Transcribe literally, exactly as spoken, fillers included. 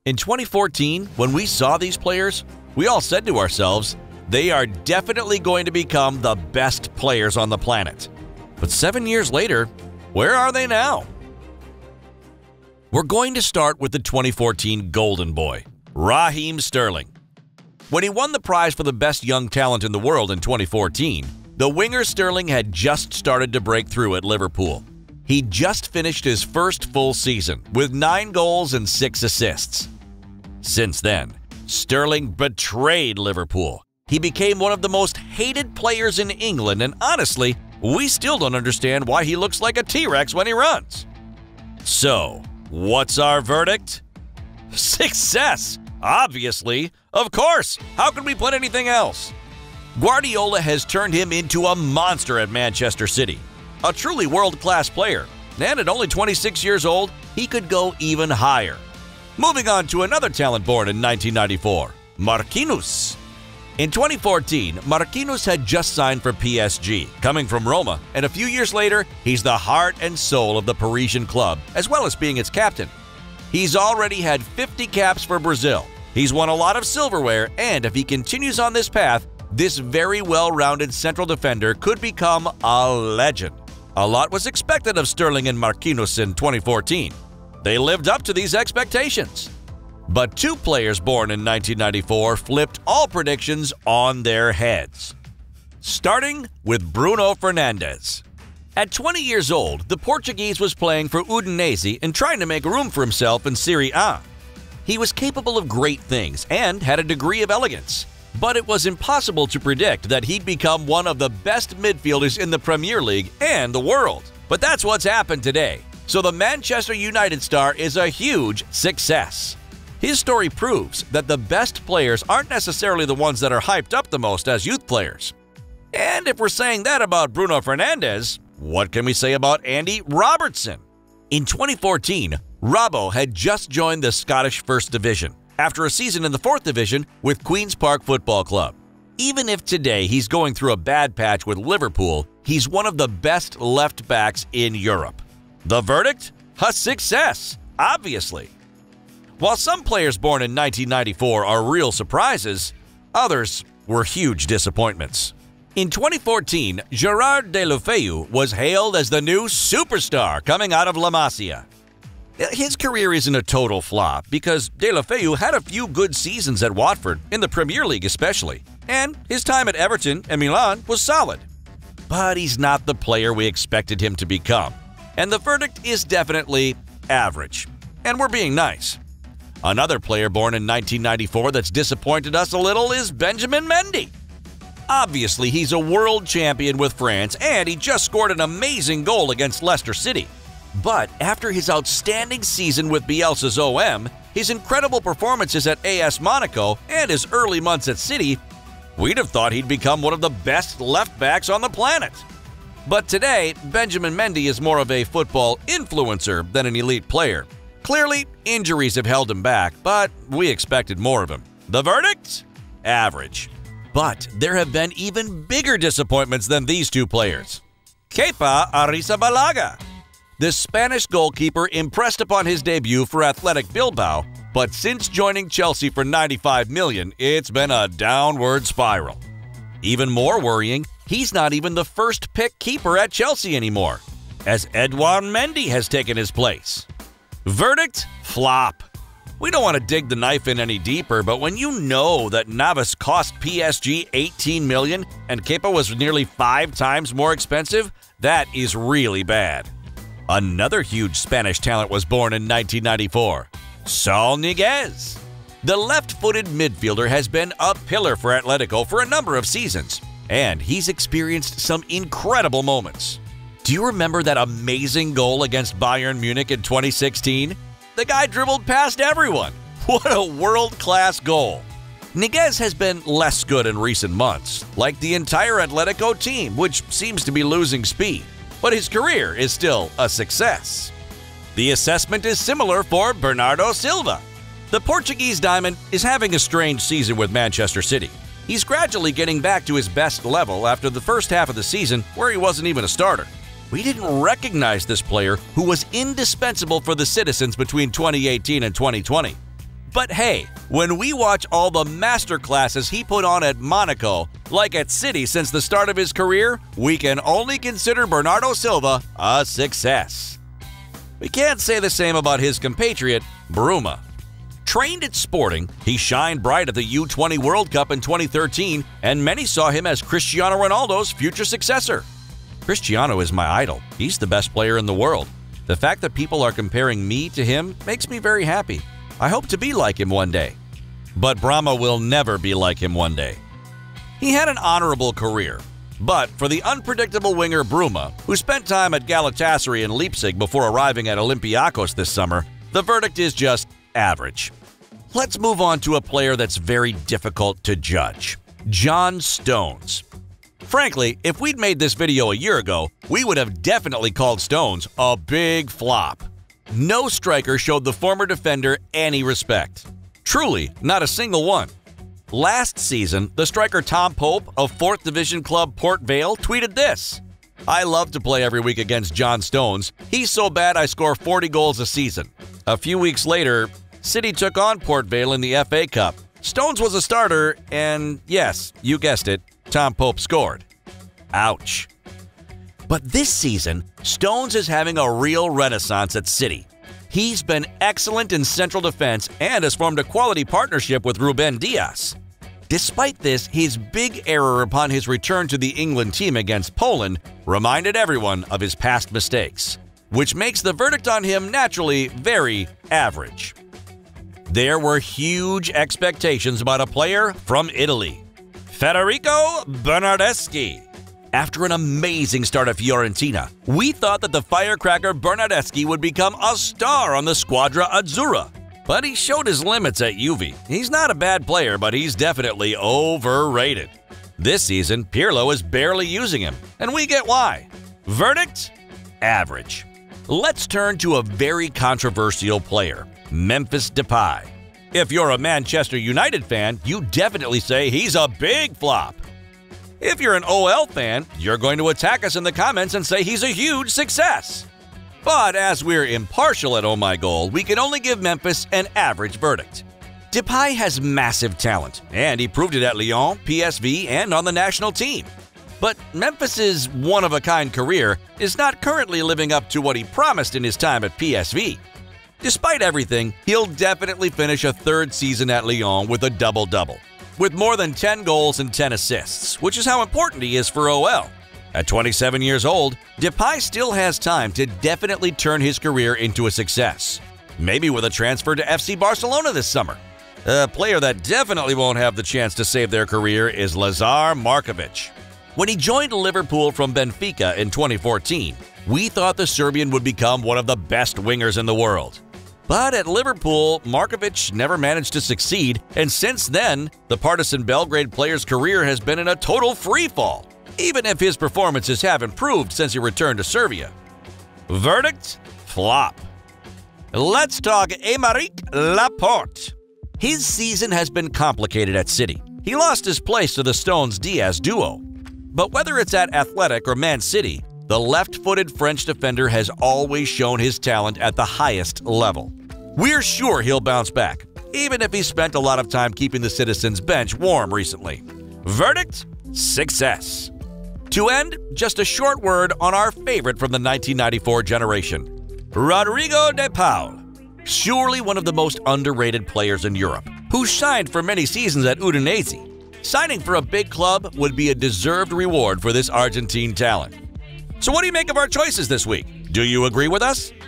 In twenty fourteen, when we saw these players, we all said to ourselves, they are definitely going to become the best players on the planet. But seven years later, where are they now? We're going to start with the twenty fourteen Golden Boy, Raheem Sterling. When he won the prize for the best young talent in the world in twenty fourteen, the winger Sterling had just started to break through at Liverpool. He just finished his first full season with nine goals and six assists. Since then, Sterling betrayed Liverpool. He became one of the most hated players in England, and honestly, we still don't understand why he looks like a T-Rex when he runs. So, what's our verdict? Success! Obviously. Of course! How could we put anything else? Guardiola has turned him into a monster at Manchester City. A truly world-class player, and at only twenty-six years old, he could go even higher. Moving on to another talent born in nineteen ninety-four, Marquinhos. In twenty fourteen, Marquinhos had just signed for P S G, coming from Roma, and a few years later, he's the heart and soul of the Parisian club, as well as being its captain. He's already had fifty caps for Brazil. He's won a lot of silverware, and if he continues on this path, this very well-rounded central defender could become a legend. A lot was expected of Sterling and Marquinhos in twenty fourteen. They lived up to these expectations. But two players born in nineteen ninety-four flipped all predictions on their heads. Starting with Bruno Fernandes. At twenty years old, the Portuguese was playing for Udinese and trying to make room for himself in Serie A. He was capable of great things and had a degree of elegance. But it was impossible to predict that he'd become one of the best midfielders in the Premier League and the world. But that's what's happened today. So the Manchester United star is a huge success. His story proves that the best players aren't necessarily the ones that are hyped up the most as youth players. And if we're saying that about Bruno Fernandes, what can we say about Andy Robertson? In twenty fourteen, Robbo had just joined the Scottish First Division after a season in the fourth Division with Queen's Park Football Club. Even if today he's going through a bad patch with Liverpool, he's one of the best left backs in Europe. The verdict? A success, obviously. While some players born in nineteen ninety-four are real surprises, others were huge disappointments. In twenty fourteen, Gerard Deulofeu was hailed as the new superstar coming out of La Masia. His career isn't a total flop because Deulofeu had a few good seasons at Watford, in the Premier League especially, and his time at Everton and Milan was solid. But he's not the player we expected him to become, and the verdict is definitely average. And we're being nice. Another player born in nineteen ninety-four that's disappointed us a little is Benjamin Mendy. Obviously, he's a world champion with France, and he just scored an amazing goal against Leicester City. But after his outstanding season with Bielsa's O M, his incredible performances at A S Monaco, and his early months at City, we'd have thought he'd become one of the best left backs on the planet. But today, Benjamin Mendy is more of a football influencer than an elite player. Clearly, injuries have held him back, but we expected more of him. The verdict? Average. But there have been even bigger disappointments than these two players. Kepa Arrizabalaga. The Spanish goalkeeper impressed upon his debut for Athletic Bilbao, but since joining Chelsea for ninety-five million dollars, it's been a downward spiral. Even more worrying, he's not even the first-pick keeper at Chelsea anymore, as Edouard Mendy has taken his place. Verdict? Flop. We don't want to dig the knife in any deeper, but when you know that Navas cost P S G eighteen million dollars and Kepa was nearly five times more expensive, that is really bad. Another huge Spanish talent was born in nineteen ninety-four, Saul Niguez. The left-footed midfielder has been a pillar for Atletico for a number of seasons, and he's experienced some incredible moments. Do you remember that amazing goal against Bayern Munich in twenty sixteen? The guy dribbled past everyone. What a world-class goal. Niguez has been less good in recent months, like the entire Atletico team, which seems to be losing speed. But his career is still a success. The assessment is similar for Bernardo Silva. The Portuguese diamond is having a strange season with Manchester City. He's gradually getting back to his best level after the first half of the season where he wasn't even a starter. We didn't recognize this player who was indispensable for the citizens between twenty eighteen and twenty twenty. But hey, when we watch all the masterclasses he put on at Monaco, like at City since the start of his career, we can only consider Bernardo Silva a success. We can't say the same about his compatriot, Bruma. Trained at Sporting, he shined bright at the U twenty World Cup in twenty thirteen, and many saw him as Cristiano Ronaldo's future successor. Cristiano is my idol. He's the best player in the world. The fact that people are comparing me to him makes me very happy. I hope to be like him one day. But Bruma will never be like him one day. He had an honorable career. But for the unpredictable winger Bruma, who spent time at Galatasaray and Leipzig before arriving at Olympiacos this summer, the verdict is just average. Let's move on to a player that's very difficult to judge. John Stones. Frankly, if we'd made this video a year ago, we would have definitely called Stones a big flop. No striker showed the former defender any respect. Truly, not a single one. Last season, the striker Tom Pope of fourth Division club Port Vale tweeted this: "I love to play every week against John Stones. He's so bad I score forty goals a season." A few weeks later, City took on Port Vale in the F A Cup. Stones was a starter, and yes, you guessed it, Tom Pope scored. Ouch. But this season, Stones is having a real renaissance at City. He's been excellent in central defense and has formed a quality partnership with Ruben Dias. Despite this, his big error upon his return to the England team against Poland reminded everyone of his past mistakes, which makes the verdict on him naturally very average. There were huge expectations about a player from Italy, Federico Bernardeschi. After an amazing start at Fiorentina, we thought that the firecracker Bernardeschi would become a star on the Squadra Azzurra. But he showed his limits at Juve. He's not a bad player, but he's definitely overrated. This season, Pirlo is barely using him, and we get why. Verdict? Average. Let's turn to a very controversial player, Memphis Depay. If you're a Manchester United fan, you definitely say he's a big flop. If you're an O L fan, you're going to attack us in the comments and say he's a huge success. But as we're impartial at Oh My Goal, we can only give Memphis an average verdict. Depay has massive talent, and he proved it at Lyon, P S V, and on the national team. But Memphis's one-of-a-kind career is not currently living up to what he promised in his time at P S V. Despite everything, he'll definitely finish a third season at Lyon with a double-double, with more than ten goals and ten assists, which is how important he is for O L. At twenty-seven years old, Depay still has time to definitely turn his career into a success. Maybe with a transfer to F C Barcelona this summer. A player that definitely won't have the chance to save their career is Lazar Markovic. When he joined Liverpool from Benfica in twenty fourteen, we thought the Serbian would become one of the best wingers in the world. But at Liverpool, Markovic never managed to succeed, and since then, the Partizan Belgrade player's career has been in a total freefall, even if his performances have improved since he returned to Serbia. Verdict? Flop. Let's talk Aymeric Laporte. His season has been complicated at City. He lost his place to the Stones-Diaz duo. But whether it's at Athletic or Man City, the left-footed French defender has always shown his talent at the highest level. We're sure he'll bounce back, even if he spent a lot of time keeping the Citizens' bench warm recently. Verdict? Success. To end, just a short word on our favorite from the nineteen ninety-four generation, Rodrigo de Paul. Surely one of the most underrated players in Europe, who shined for many seasons at Udinese. Signing for a big club would be a deserved reward for this Argentine talent. So what do you make of our choices this week? Do you agree with us?